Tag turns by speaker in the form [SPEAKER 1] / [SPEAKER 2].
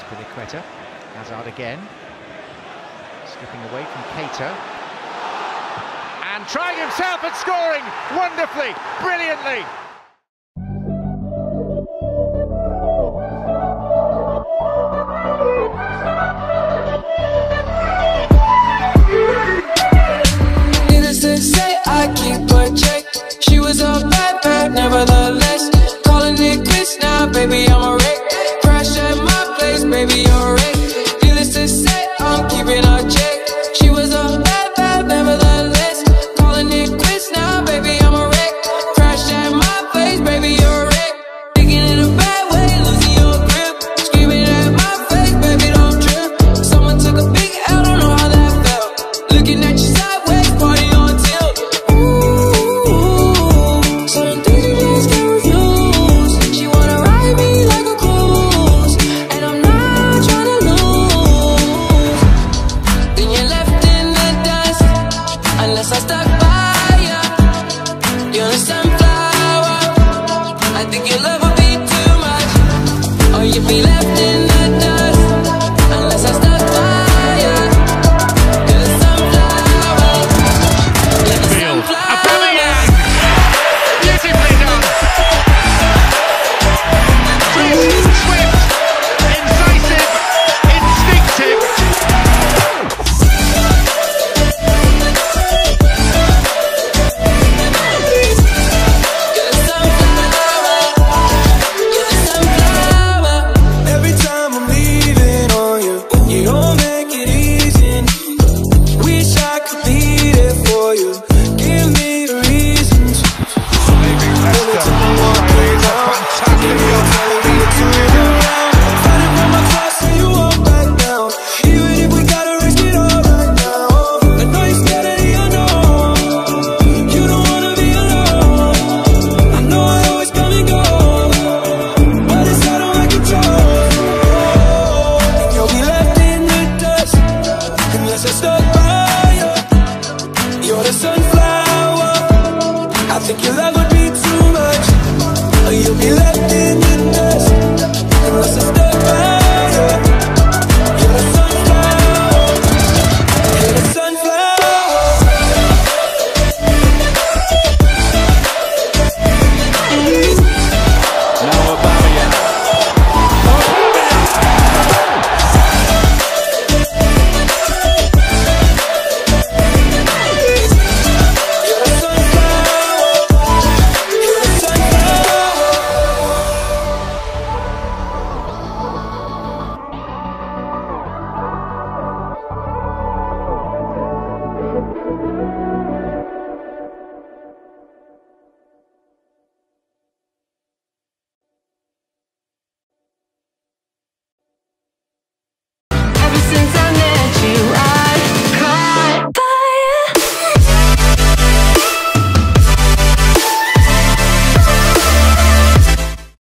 [SPEAKER 1] Azpilicueta. Hazard again. Slipping away from Keita. And trying himself at scoring wonderfully, brilliantly.
[SPEAKER 2] Needless to say, I keep her check. She was a bad, nevertheless. Calling it quits now, baby, I'm a wreck. Crash at my place, baby, you're a wreck. Needless to say, I'm keeping her check. She was a bad, nevertheless. Calling it quits now, baby, I'm a wreck. Crash at my place, baby, you're a wreck. Thinking in a bad way, losing your grip. Screaming at my face, baby, don't trip. Someone took a big L, don't know how that felt. Looking at you sideways, party on tilt. Ooh, certain things you just can't refuse. She wanna ride me like a cruise, and I'm not trying to lose. Then you're left in the dust, unless I stuck by ya. You're a sunflower, I think your love would be too much. Or you'd be left in the dust.